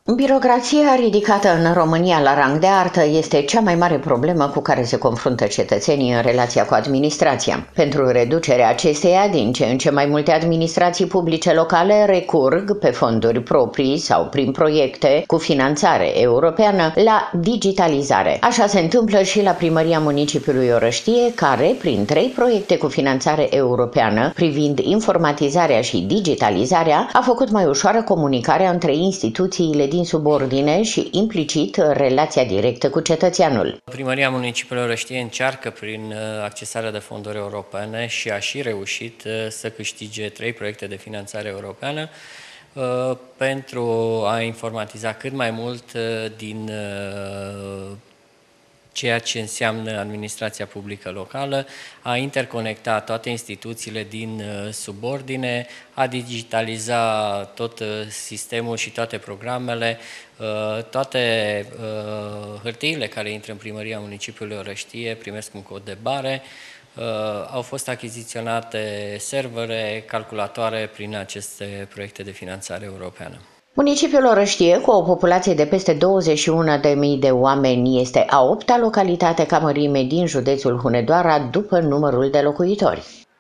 Birocrația ridicată în România la rang de artă este cea mai mare problemă cu care se confruntă cetățenii în relația cu administrația. Pentru reducerea acesteia, din ce în ce mai multe administrații publice locale recurg pe fonduri proprii sau prin proiecte cu finanțare europeană la digitalizare. Așa se întâmplă și la Primăria Municipiului Orăștie, care, prin 3 proiecte cu finanțare europeană privind informatizarea și digitalizarea, a făcut mai ușoară comunicarea între instituțiile din subordine și, implicit, relația directă cu cetățeanul. Primăria Municipiului Orăștie încearcă, prin accesarea de fonduri europene, și a și reușit să câștige 3 proiecte de finanțare europeană pentru a informatiza cât mai mult din ceea ce înseamnă administrația publică locală, a interconecta toate instituțiile din subordine, a digitaliza tot sistemul și toate programele, toate hârtiile care intră în Primăria Municipiului Orăștie primesc un cod de bare, au fost achiziționate servere, calculatoare prin aceste proiecte de finanțare europeană. Municipiul Orăștie, cu o populație de peste 21.000 de oameni, este a 8-a localitate ca mărime din județul Hunedoara după numărul de locuitori.